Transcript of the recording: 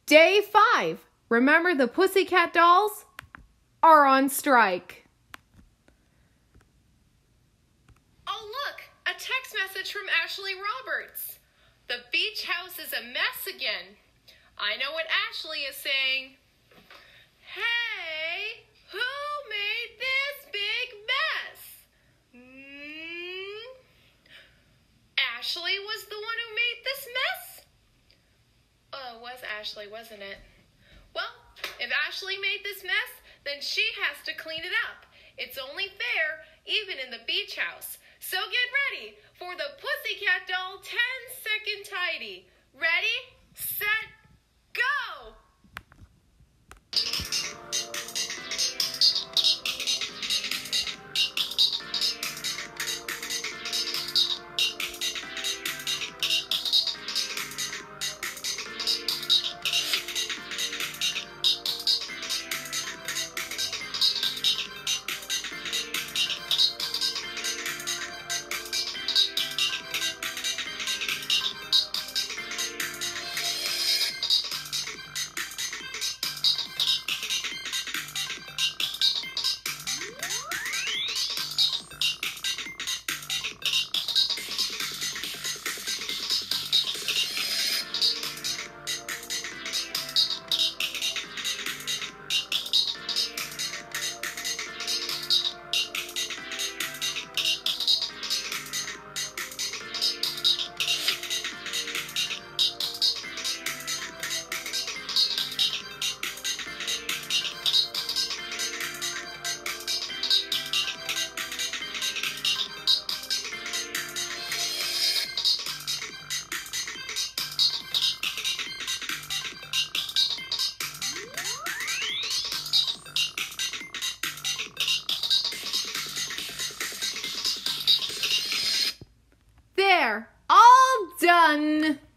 Day 5. Remember the Pussycat Dolls are on strike. Oh, look, a text message from Ashley Roberts. The beach house is a mess again. I know what Ashley is saying. Hey, who made this big mess? Ashley was the one who made this mess? Oh, it was Ashley, wasn't it? Well, if Ashley made this mess, then she has to clean it up. It's only fair, even in the beach house. So get ready for the Pussycat Doll 10-second tidy. Ready, set, go! There, all done.